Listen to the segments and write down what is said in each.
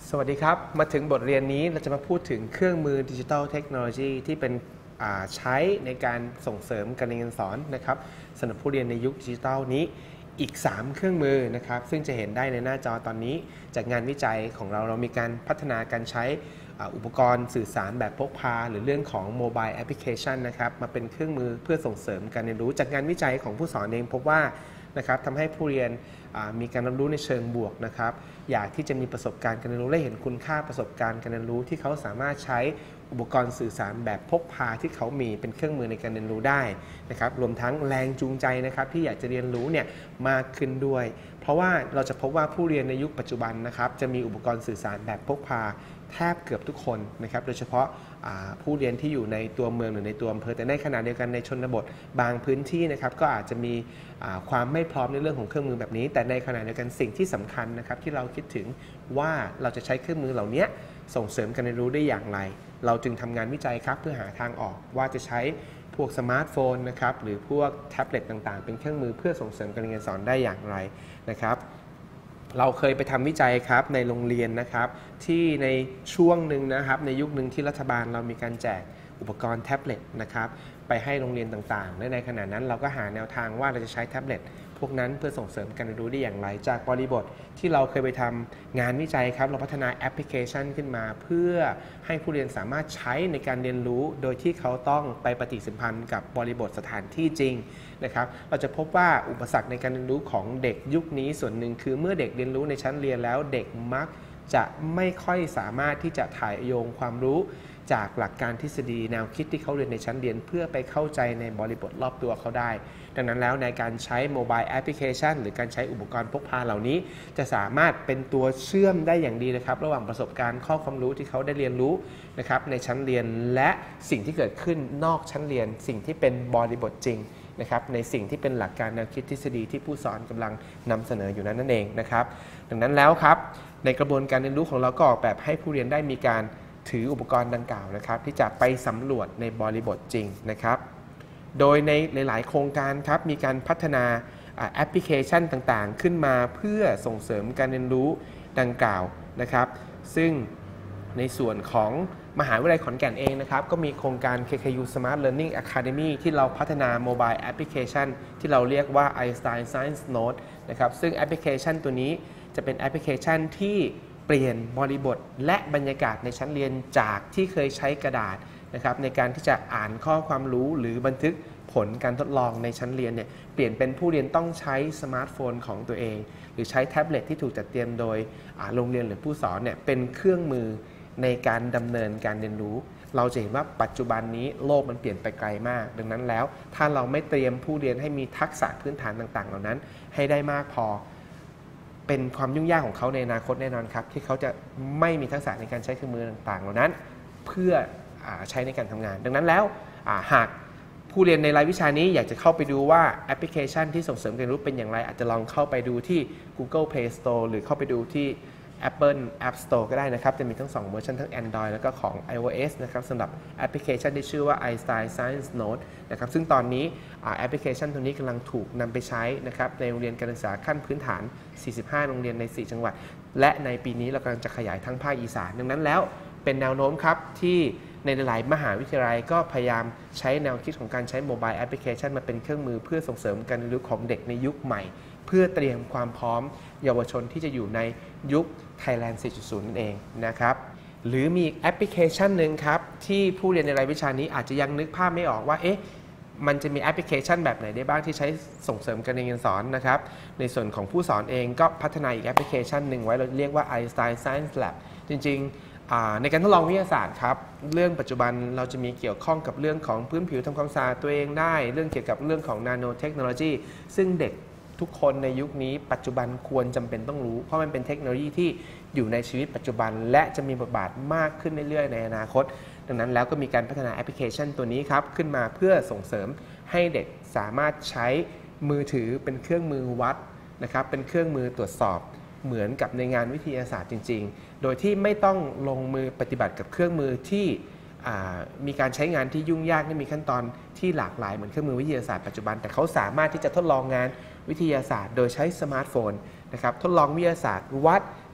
สวัสดีครับมาถึงบทเรียนนี้เราจะมาพูดถึงเครื่องมือดิจิทัลเทคโนโลยีที่เป็นใช้ในการส่งเสริมการเรียนการสอนนะครับสำหรับผู้เรียนในยุคดิจิทัลนี้อีก3เครื่องมือนะครับซึ่งจะเห็นได้ในหน้าจอตอนนี้จากงานวิจัยของเรามีการพัฒนาการใช้อุปกรณ์สื่อสารแบบพกพาหรือเรื่องของโมบายแอปพลิเคชันนะครับมาเป็นเครื่องมือเพื่อส่งเสริมการเรียนรู้จากงานวิจัยของผู้สอนเองพบว่านะครับทำให้ผู้เรียนมีการเรียนรู้ในเชิงบวกนะครับอยากที่จะมีประสบการณ์การเรียนรู้และเห็นคุณค่าประสบการณ์การเรียนรู้ที่เขาสามารถใช้อุปกรณ์สื่อสารแบบพกพาที่เขามีเป็นเครื่องมือในการเรียนรู้ได้นะครับรวมทั้งแรงจูงใจนะครับที่อยากจะเรียนรู้เนี่ยมากขึ้นด้วยเพราะว่าเราจะพบว่าผู้เรียนในยุคปัจจุบันนะครับจะมีอุปกรณ์สื่อสารแบบพกพาแทบเกือบทุกคนนะครับโดยเฉพาะผู้เรียนที่อยู่ในตัวเมืองหรือในตัวอำเภอแต่ในขณะเดียวกันในชนบทบางพื้นที่นะครับก็อาจจะมีความไม่พร้อมในเรื่องของเครื่องมือแบบนี้แต่ในขณะเดียวกันสิ่งที่สำคัญนะครับที่เราคิดถึงว่าเราจะใช้เครื่องมือเหล่านี้ส่งเสริมการเรียนรู้ได้อย่างไรเราจึงทำงานวิจัยครับเพื่อหาทางออกว่าจะใช้พวกสมาร์ทโฟนนะครับหรือพวกแท็บเล็ตต่างๆเป็นเครื่องมือเพื่อส่งเสริมการเรียนการสอนได้อย่างไรนะครับเราเคยไปทำวิจัยครับในโรงเรียนนะครับที่ในช่วงหนึ่งนะครับในยุคหนึ่งที่รัฐบาลเรามีการแจกอุปกรณ์แท็บเล็ตนะครับไปให้โรงเรียนต่างๆและในขณะนั้นเราก็หาแนวทางว่าเราจะใช้แท็บเล็ตพวกนั้นเพื่อส่งเสริมการเรียนรู้ได้อย่างไรจากบริบทที่เราเคยไปทำงานวิจัยครับเราพัฒนาแอปพลิเคชันขึ้นมาเพื่อให้ผู้เรียนสามารถใช้ในการเรียนรู้โดยที่เขาต้องไปปฏิสัมพันธ์กับบริบทสถานที่จริงนะครับเราจะพบว่าอุปสรรคในการเรียนรู้ของเด็กยุคนี้ส่วนหนึ่งคือเมื่อเด็กเรียนรู้ในชั้นเรียนแล้วเด็กมักจะไม่ค่อยสามารถที่จะถ่ายโยงความรู้จากหลักการทฤษฎีแนวคิดที่เขาเรียนในชั้นเรียนเพื่อไปเข้าใจในบริบทรอบตัวเขาได้ดังนั้นแล้วในการใช้โมบายแอปพลิเคชันหรือการใช้อุปกรณ์พกพาเหล่านี้จะสามารถเป็นตัวเชื่อมได้อย่างดีนะครับระหว่างประสบการณ์ข้อความรู้ที่เขาได้เรียนรู้นะครับในชั้นเรียนและสิ่งที่เกิดขึ้นนอกชั้นเรียนสิ่งที่เป็นบริบทจริงนะครับในสิ่งที่เป็นหลักการแนวคิดทฤษฎีที่ผู้สอนกำลังนำเสนออยู่นั่นเองนะครับดังนั้นแล้วครับในกระบวนการเรียนรู้ของเราก็ออกแบบให้ผู้เรียนได้มีการถืออุปกรณ์ดังกล่าวนะครับที่จะไปสำรวจในบริบทจริงนะครับโดยในหลายๆโครงการครับมีการพัฒนาแอปพลิเคชันต่างๆขึ้นมาเพื่อส่งเสริมการเรียนรู้ดังกล่าวนะครับซึ่งในส่วนของมหาวิทยาลัยขอนแก่นเองนะครับก็มีโครงการ KKU Smart Learning Academy ที่เราพัฒนาโมบายแอปพลิเคชันที่เราเรียกว่า Einstein Science Note นะครับซึ่งแอปพลิเคชันตัวนี้จะเป็นแอปพลิเคชันที่เปลี่ยนบริบทและบรรยากาศในชั้นเรียนจากที่เคยใช้กระดาษนะครับในการที่จะอ่านข้อความรู้หรือบันทึกผลการทดลองในชั้นเรียนเนี่ยเปลี่ยนเป็นผู้เรียนต้องใช้สมาร์ทโฟนของตัวเองหรือใช้แท็บเล็ตที่ถูกจัดเตรียมโดยโรงเรียนหรือผู้สอนเนี่ยเป็นเครื่องมือในการดำเนินการเรียนรู้เราจะเห็นว่าปัจจุบันนี้โลกมันเปลี่ยนไปไกลมากดังนั้นแล้วถ้าเราไม่เตรียมผู้เรียนให้มีทักษะพื้นฐานต่างๆเหล่านั้นให้ได้มากพอเป็นความยุ่งยากของเขาในอนาคตแน่นอนครับที่เขาจะไม่มีทักษะในการใช้เครื่องมือต่างๆเหล่านั้นเพื่อใช้ในการทำงานดังนั้นแล้วหากผู้เรียนในรายวิชานี้อยากจะเข้าไปดูว่าแอปพลิเคชันที่ส่งเสริมการเรียนรู้เป็นอย่างไรอาจจะลองเข้าไปดูที่ Google Play Store หรือเข้าไปดูที่ Apple App Store ก็ได้นะครับจะมีทั้ง2เวอร์ชันทั้ง Android แล้วก็ของ iOS นะครับสำหรับแอปพลิเคชันที่ชื่อว่า Einstein Science Note นะครับซึ่งตอนนี้แอปพลิเคชันตัวนี้กำลังถูกนำไปใช้นะครับในโรงเรียนการศึกษาขั้นพื้นฐาน45โรงเรียนใน4จังหวัดและในปีนี้เรากำลังจะขยายทั้งภาคอีสานดังนั้นแล้วเป็นแนวโน้มครับที่ในหลายมหาวิทยาลัยก็พยายามใช้แนวคิดของการใช้โมบายแอปพลิเคชันมาเป็นเครื่องมือเพื่อส่งเสริมการเรียนรู้ของเด็กในยุคใหม่เพื่อเตรียมความพร้อมเยาวชนที่จะอยู่ในยุค Thailand 4.0 นั่นเองนะครับหรือมีแอปพลิเคชันหนึ่งครับที่ผู้เรียนในรายวิชานี้อาจจะยังนึกภาพไม่ออกว่ามันจะมีแอปพลิเคชันแบบไหนได้บ้างที่ใช้ส่งเสริมการเรียนการสอนนะครับในส่วนของผู้สอนเองก็พัฒนาอีกแอปพลิเคชันหนึ่งไว้เราเรียกว่า Einstein Science Lab จริงๆในการทดลองวิทยาศาสตร์ครับเรื่องปัจจุบันเราจะมีเกี่ยวข้องกับเรื่องของพื้นผิวทำความสะอาดตัวเองได้เรื่องเกี่ยวกับเรื่องของนาโนเทคโนโลยีซึ่งเด็กทุกคนในยุคนี้ปัจจุบันควรจำเป็นต้องรู้เพราะมันเป็นเทคโนโลยีที่อยู่ในชีวิตปัจจุบันและจะมีบทบาทมากขึ้นเรื่อยๆในอนาคตดังนั้นแล้วก็มีการพัฒนาแอปพลิเคชันตัวนี้ครับขึ้นมาเพื่อส่งเสริมให้เด็กสามารถใช้มือถือเป็นเครื่องมือวัดนะครับเป็นเครื่องมือตรวจสอบเหมือนกับในงานวิทยาศาสตร์จริงๆโดยที่ไม่ต้องลงมือปฏิบัติกับเครื่องมือที่มีการใช้งานที่ยุ่งยากและมีขั้นตอนที่หลากหลายเหมือนเครื่องมือวิทยาศาสตร์ปัจจุบันแต่เขาสามารถที่จะทดลองงานวิทยาศาสตร์โดยใช้สมาร์ทโฟนนะครับทดลองวิทยาศาสตร์วัด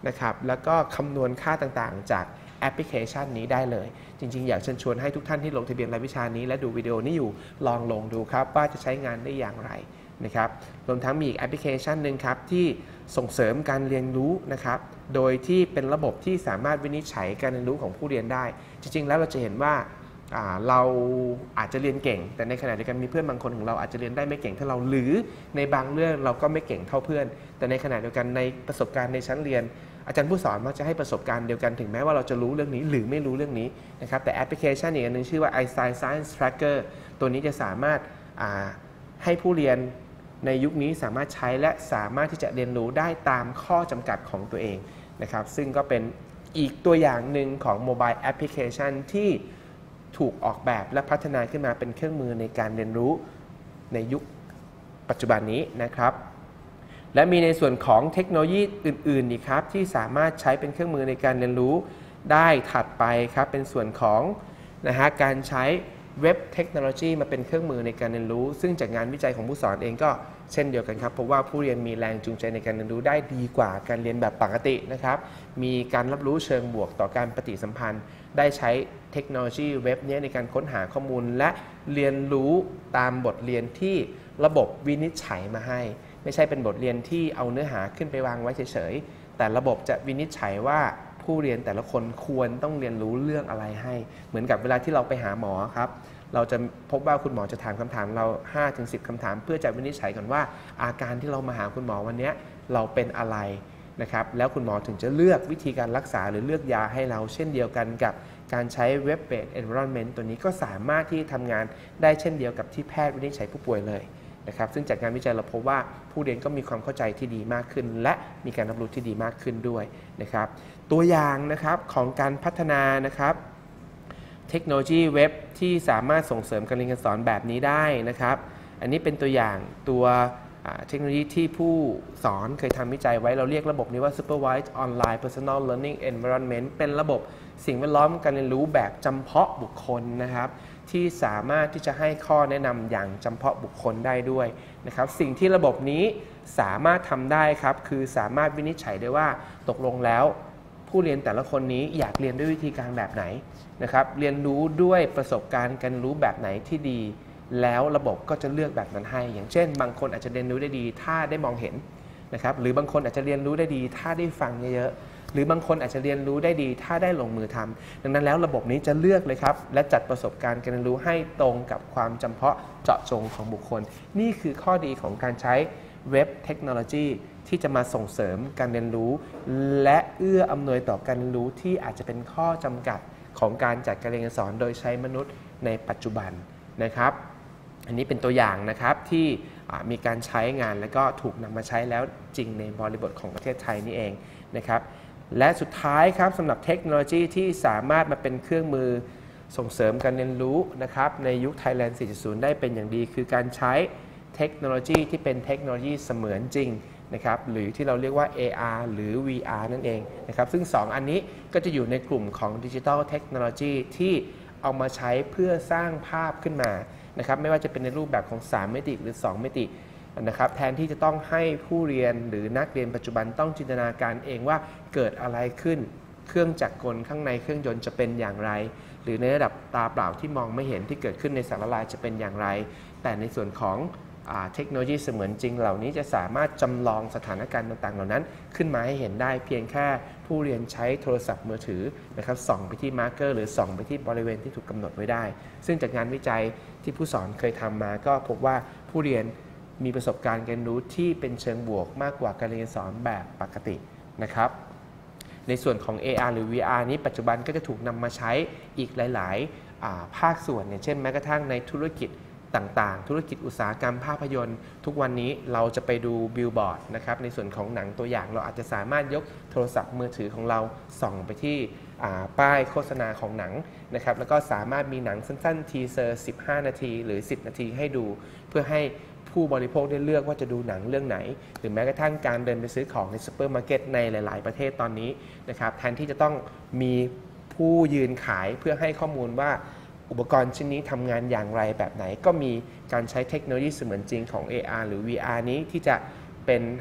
นะครับแล้วก็คำนวณค่าต่างๆจากแอปพลิเคชันนี้ได้เลยจริงๆอยากเชิญชวนให้ทุกท่านที่ลงทะเบียนรายวิชานี้และดูวิดีโอนี้อยู่ลองลงดูครับว่าจะใช้งานได้อย่างไรนะครับรวมทั้งมีอีกแอปพลิเคชันหนึ่งครับที่ส่งเสริมการเรียนรู้นะครับโดยที่เป็นระบบที่สามารถวินิจฉัยการเรียนรู้ของผู้เรียนได้จริงๆแล้วเราจะเห็นว่าเราอาจจะเรียนเก่งแต่ในขณะเดียวกันมีเพื่อนบางคนของเราอาจจะเรียนได้ไม่เก่งเท่าเราหรือในบางเรื่องเราก็ไม่เก่งเท่าเพื่อนแต่ในขณะเดียวกันในประสบการณ์ในชั้นเรียนอาจารย์ผู้สอนมักจะให้ประสบการณ์เดียวกันถึงแม้ว่าเราจะรู้เรื่องนี้หรือไม่รู้เรื่องนี้นะครับแต่แอปพลิเคชันอีกอันนึงชื่อว่า Einstein Science Tracker ตัวนี้จะสามารถให้ผู้เรียนในยุคนี้สามารถใช้และสามารถที่จะเรียนรู้ได้ตามข้อจำกัดของตัวเองนะครับซึ่งก็เป็นอีกตัวอย่างหนึ่งของโมบายแอปพลิเคชันที่ถูกออกแบบและพัฒนาขึ้นมาเป็นเครื่องมือในการเรียนรู้ในยุคปัจจุบันนี้นะครับและมีในส่วนของเทคโนโลยีอื่นๆอีกครับที่สามารถใช้เป็นเครื่องมือในการเรียนรู้ได้ถัดไปครับเป็นส่วนของการใช้เว็บเทคโนโลยีมาเป็นเครื่องมือในการเรียนรู้ซึ่งจากงานวิจัยของผู้สอนเองก็เช่นเดียวกันครับเพราะว่าผู้เรียนมีแรงจูงใจในการเรียนรู้ได้ดีกว่าการเรียนแบบปกตินะครับมีการรับรู้เชิงบวกต่อการปฏิสัมพันธ์ได้ใช้เทคโนโลยีเว็บนี้ในการค้นหาข้อมูลและเรียนรู้ตามบทเรียนที่ระบบวินิจฉัยมาให้ไม่ใช่เป็นบทเรียนที่เอาเนื้อหาขึ้นไปวางไว้เฉยๆแต่ระบบจะวินิจฉัยว่าผู้เรียนแต่ละคนควรต้องเรียนรู้เรื่องอะไรให้เหมือนกับเวลาที่เราไปหาหมอครับเราจะพบว่าคุณหมอจะถามคำถามเรา 5-10 คำถามเพื่อจะวินิจฉัยก่อนว่าอาการที่เรามาหาคุณหมอวันนี้เราเป็นอะไรนะครับแล้วคุณหมอถึงจะเลือกวิธีการรักษาหรือเลือกยาให้เราเช่นเดียวกันกับการใช้ Web Based Environment ตัวนี้ก็สามารถที่ทำงานได้เช่นเดียวกับที่แพทย์วินิจฉัยผู้ป่วยเลยนะครับซึ่งจากงานวิจัยเราพบว่าผู้เรียนก็มีความเข้าใจที่ดีมากขึ้นและมีการรับรู้ที่ดีมากขึ้นด้วยนะครับตัวอย่างนะครับของการพัฒนานะครับเทคโนโลยีเว็บที่สามารถส่งเสริมการเรียนการสอนแบบนี้ได้นะครับอันนี้เป็นตัวอย่างตัวเทคโนโลยีที่ผู้สอนเคยทำวิจัยไว้เราเรียกระบบนี้ว่า Supervised Online Personal Learning Environment เป็นระบบสิ่งแวดล้อมการเรียนรู้แบบจำเพาะบุคคลนะครับที่สามารถที่จะให้ข้อแนะนำอย่างจำเพาะบุคคลได้ด้วยนะครับสิ่งที่ระบบนี้สามารถทำได้ครับคือสามารถวินิจฉัยได้ว่าตกลงแล้วผู้เรียนแต่ละคนนี้อยากเรียนด้วยวิธีการแบบไหนนะครับเรียนรู้ด้วยประสบการณ์การรู้แบบไหนที่ดีแล้วระบบก็จะเลือกแบบนั้นให้อย่างเช่นบางคนอาจจะเรียนรู้ได้ดีถ้าได้มองเห็นนะครับหรือบางคนอาจจะเรียนรู้ได้ดีถ้าได้ฟังเยอะๆหรือบางคนอาจจะเรียนรู้ได้ดีถ้าได้ลงมือทำดังนั้นแล้วระบบนี้จะเลือกเลยครับและจัดประสบการณ์การเรียนรู้ให้ตรงกับความจำเพาะเจาะจงของบุคคลนี่คือข้อดีของการใช้เว็บเทคโนโลยีที่จะมาส่งเสริมการเรียนรู้และเอื้ออำนวยต่อการเรียนรู้ที่อาจจะเป็นข้อจำกัดของการจัดการเรียนการสอนโดยใช้มนุษย์ในปัจจุบันนะครับอันนี้เป็นตัวอย่างนะครับที่มีการใช้งานและก็ถูกนำมาใช้แล้วจริงในบริบทของประเทศไทยนี่เองนะครับและสุดท้ายครับสำหรับเทคโนโลยีที่สามารถมาเป็นเครื่องมือส่งเสริมการเรียนรู้นะครับในยุค Thailand 4.0 ได้เป็นอย่างดีคือการใช้เทคโนโลยีที่เป็นเทคโนโลยีเสมือนจริงนะครับหรือที่เราเรียกว่า AR หรือ VR นั่นเองนะครับซึ่ง2อันนี้ก็จะอยู่ในกลุ่มของ Digital Technology ที่เอามาใช้เพื่อสร้างภาพขึ้นมานะครับไม่ว่าจะเป็นในรูปแบบของ3มิติหรือ2มิตินะครับแทนที่จะต้องให้ผู้เรียนหรือนักเรียนปัจจุบันต้องจินตนาการเองว่าเกิดอะไรขึ้นเครื่องจักรกลข้างในเครื่องยนต์จะเป็นอย่างไรหรือในระดับตาเปล่าที่มองไม่เห็นที่เกิดขึ้นในสารละลายจะเป็นอย่างไรแต่ในส่วนของเทคโนโลยีเสมือนจริงเหล่านี้จะสามารถจำลองสถานการณ์ต่างๆเหล่านั้นขึ้นมาให้เห็นได้เพียงแค่ผู้เรียนใช้โทรศัพท์มือถือนะครับส่องไปที่มาร์กเกอร์หรือส่องไปที่บริเวณที่ถูกกำหนดไว้ได้ซึ่งจากงานวิจัยที่ผู้สอนเคยทำมาก็พบว่าผู้เรียนมีประสบการณ์การรู้ที่เป็นเชิงบวกมากกว่าการเรียนสอนแบบปกตินะครับในส่วนของ AR หรือ VR นี้ปัจจุบันก็จะถูกนำมาใช้อีกหลายๆภาคส่วนอย่างเช่นแม้กระทั่งในธุรกิจต่างๆธุรกิจอุตสาหกรรมภาพยนตร์ทุกวันนี้เราจะไปดูบิลบอร์ดนะครับในส่วนของหนังตัวอย่างเราอาจจะสามารถยกโทรศัพท์มือถือของเราส่องไปที่ป้ายโฆษณาของหนังนะครับแล้วก็สามารถมีหนังสั้นๆทีเซอร์15 นาทีหรือ10 นาทีให้ดูเพื่อให้ผู้บริโภคได้เลือกว่าจะดูหนังเรื่องไหนหรือแม้กระทั่งการเดินไปซื้อของในซูเปอร์มาร์เก็ตในหลายๆประเทศตอนนี้นะครับแทนที่จะต้องมีผู้ยืนขายเพื่อให้ข้อมูลว่าอุปกรณ์ชิ้นนี้ทำงานอย่างไรแบบไหนก็มีการใช้เทคโนโลยีเสมือนจริงของ AR หรือ VR นี้ที่จะเป็น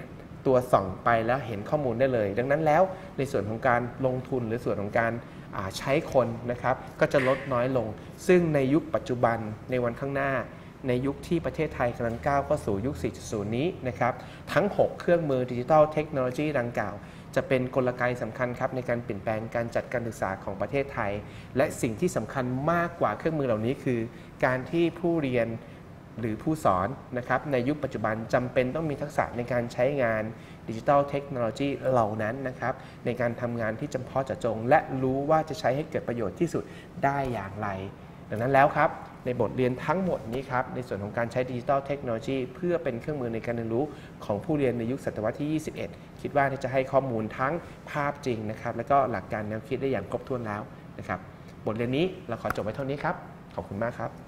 ตัวส่องไปแล้วเห็นข้อมูลได้เลย ดังนั้นแล้วในส่วนของการลงทุนหรือส่วนของการใช้คนนะครับก็จะลดน้อยลงซึ่งในยุคปัจจุบันในวันข้างหน้าในยุคที่ประเทศไทยกำลังก้าวเข้าสู่ยุค 4.0 นี้นะครับทั้ง 6 เครื่องมือดิจิทัลเทคโนโลยีดังกล่าวจะเป็นกลไกสำคัญครับในการเปลี่ยนแปลงการจัดการศึกษาของประเทศไทยและสิ่งที่สำคัญมากกว่าเครื่องมือเหล่านี้คือการที่ผู้เรียนหรือผู้สอนนะครับในยุคปัจจุบันจำเป็นต้องมีทักษะในการใช้งานดิจิทัลเทคโนโลยีเหล่านั้นนะครับในการทำงานที่จำเพาะเจาะจงและรู้ว่าจะใช้ให้เกิดประโยชน์ที่สุดได้อย่างไรดังนั้นแล้วครับในบทเรียนทั้งหมดนี้ครับในส่วนของการใช้ดิจิทัลเทคโนโลยีเพื่อเป็นเครื่องมือในการเรียนรู้ของผู้เรียนในยุคศตวรรษที่ 21 คิดว่าจะให้ข้อมูลทั้งภาพจริงนะครับและก็หลักการแนวคิดได้อย่างครบถ้วนแล้วนะครับบทเรียนนี้เราขอจบไว้เท่านี้ครับขอบคุณมากครับ